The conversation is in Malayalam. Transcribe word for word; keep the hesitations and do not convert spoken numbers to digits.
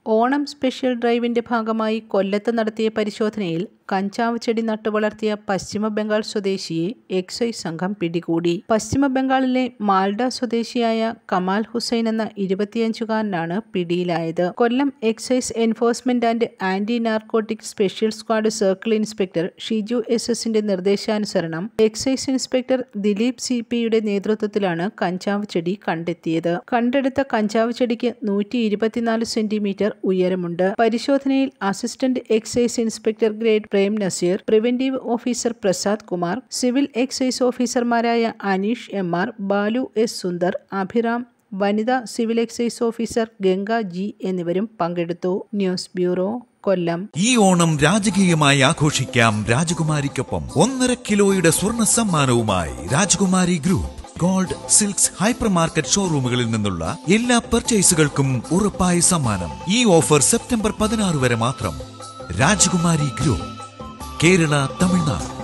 ഓണം സ്പെഷ്യൽ ഡ്രൈവിന്റെ ഭാഗമായി കൊല്ലത്ത് നടത്തിയ പരിശോധനയിൽ കഞ്ചാവ് ചെടി നട്ടുവളർത്തിയ പശ്ചിമ ബംഗാൾ സ്വദേശിയെ എക്സൈസ് സംഘം പിടികൂടി. പശ്ചിമ ബംഗാളിലെ മാൽഡ സ്വദേശിയായ കമാൽ ഹുസൈൻ എന്ന ഇരുപത്തിയഞ്ചുകാരനാണ് പിടിയിലായത്. Kollam excise enforcement and anti narcotic special squad circle inspector Shiju S എസിന്റെ നിർദ്ദേശാനുസരണം എക്സൈസ് ഇൻസ്പെക്ടർ ദിലീപ് സി പിയുടെ നേതൃത്വത്തിലാണ് കഞ്ചാവ് ചെടി കണ്ടെത്തിയത്. കണ്ടെടുത്ത കഞ്ചാവ് ചെടിക്ക് നൂറ്റി ഇരുപത്തിനാല് സെന്റിമീറ്റർ ഉയരമുണ്ട്. പരിശോധനയിൽ assistant excise inspector grade Prem Naseer, preventive officer Prasad Kumar, civil excise ഓഫീസർമാരായ Anish M R, Balu S Sundar, Abhiram, വനിതാ civil excise officer Ganga G എന്നിവരും പങ്കെടുത്തു. News bureau, Kollam. ഈ ഓണം രാജകീയമായി ആഘോഷിക്കാം രാജകുമാരിക്കൊപ്പം. ഒന്നര കിലോയുടെ സ്വർണ്ണ സമ്മാനവുമായി Rajakumari group gold, silks, hyper market ഷോറൂമുകളിൽ നിന്നുള്ള എല്ലാ പർച്ചേസുകൾക്കും ഉറപ്പായ സമ്മാനം. ഈ ഓഫർ സെപ്റ്റംബർ പതിനാറ് വരെ മാത്രം. രാജകുമാരി ഗ്രൂപ്പ്, കേരള, തമിഴ്നാട്.